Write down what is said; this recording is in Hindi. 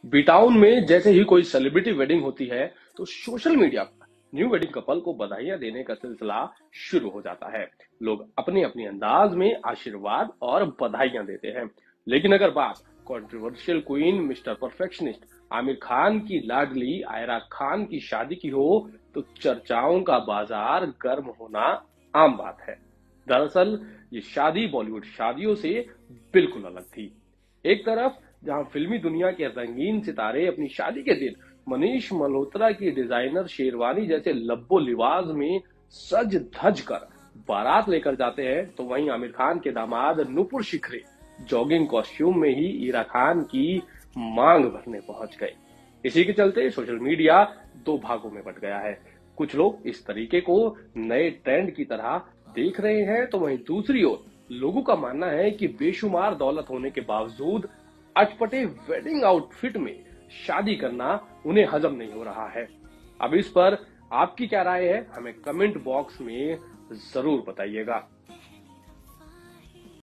बीटाउन में जैसे ही कोई सेलिब्रिटी वेडिंग होती है तो सोशल मीडिया पर न्यू वेडिंग कपल को बधाइयां देने का सिलसिला शुरू हो जाता है। लोग अपने अपने अंदाज में आशीर्वाद और बधाइयां देते हैं। लेकिन अगर बात controversial queen mister perfectionist Aamir Khan की लाडली आयरा खान की शादी की हो तो चर्चाओं का बाजार गर्म होना आम बात है। दरअसल ये शादी बॉलीवुड शादियों से बिल्कुल अलग थी। एक तरफ जहां फिल्मी दुनिया के रंगीन सितारे अपनी शादी के दिन मनीष मल्होत्रा की डिजाइनर शेरवानी जैसे लब्बो लिबास में सज धज कर बारात लेकर जाते हैं, तो वहीं आमिर खान के दामाद नुपुर शिखरे जॉगिंग कॉस्ट्यूम में ही ईरा खान की मांग भरने पहुंच गए। इसी के चलते सोशल मीडिया दो भागों में बंट गया है। कुछ लोग इस तरीके को नए ट्रेंड की तरह देख रहे हैं, तो वहीं दूसरी ओर लोगों का मानना है कि बेशुमार दौलत होने के बावजूद अटपटे वेडिंग आउटफिट में शादी करना उन्हें हजम नहीं हो रहा है। अब इस पर आपकी क्या राय है, हमें कमेंट बॉक्स में जरूर बताइएगा।